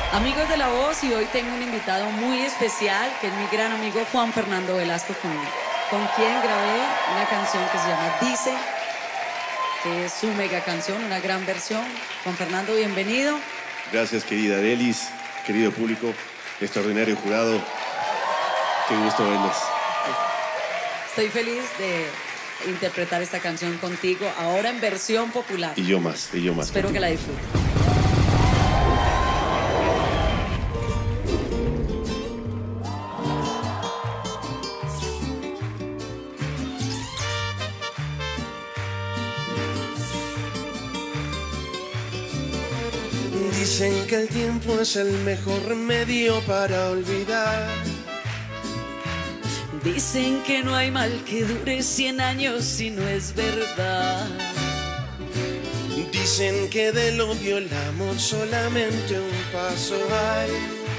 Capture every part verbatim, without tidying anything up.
Amigos de La Voz, y hoy tengo un invitado muy especial, que es mi gran amigo Juan Fernando Velasco, con, con quien grabé una canción que se llama Dice, que es su mega canción, una gran versión. Juan Fernando, bienvenido. Gracias, querida Delis, querido público, extraordinario jurado. Qué gusto verlos. Estoy feliz de interpretar esta canción contigo, ahora en versión popular. Y yo más, y yo más. Espero contigo. que la disfruten. Dicen que el tiempo es el mejor remedio para olvidar. Dicen que no hay mal que dure cien años si no es verdad. Dicen que del odio el amor solamente un paso hay.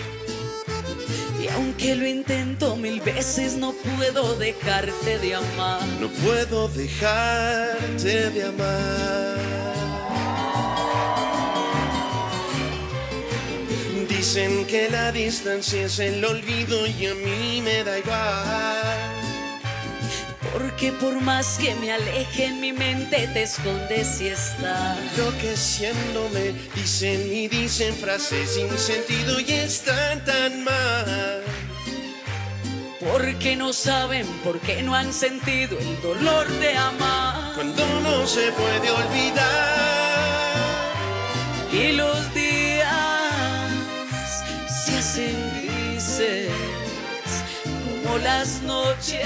Y aunque lo intento mil veces no puedo dejarte de amar. No puedo dejarte de amar. Dicen que la distancia es el olvido y a mí me da igual. Porque por más que me aleje en mi mente te escondes y estás. Enloqueciéndome, dicen y dicen frases sin sentido y están tan mal. Porque no saben, porque no han sentido el dolor de amar. Cuando no se puede olvidar y los días se hacen grises como las noches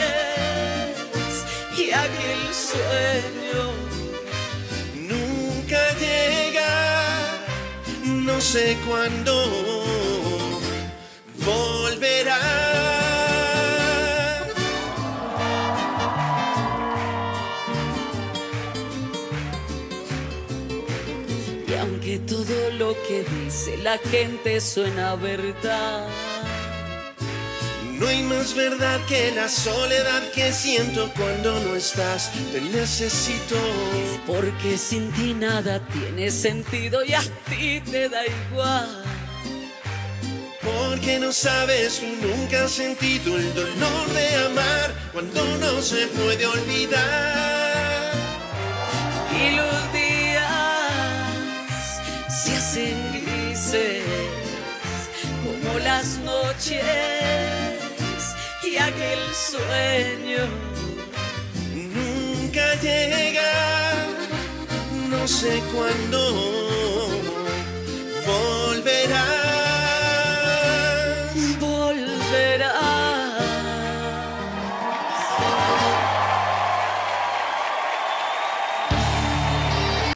y aquel sueño nunca llega, no sé cuándo volverá. Y aunque todo lo que dice la gente suena verdad, no hay más verdad que la soledad que siento cuando no estás. Te necesito. Porque sin ti nada tiene sentido y a ti te da igual. Porque no sabes, tú nunca has sentido el dolor de amar cuando no se puede olvidar. Y los días se hacen grises como las noches y aquel sueño nunca llega, no sé cuándo